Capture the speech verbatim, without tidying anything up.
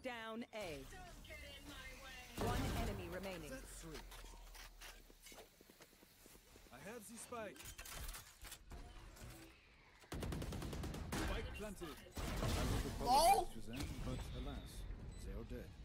down A. Don't get in my way. One enemy remaining. That's three. I have the spike. Spike planted. I would Oh! apologize to them, but alas, they are dead.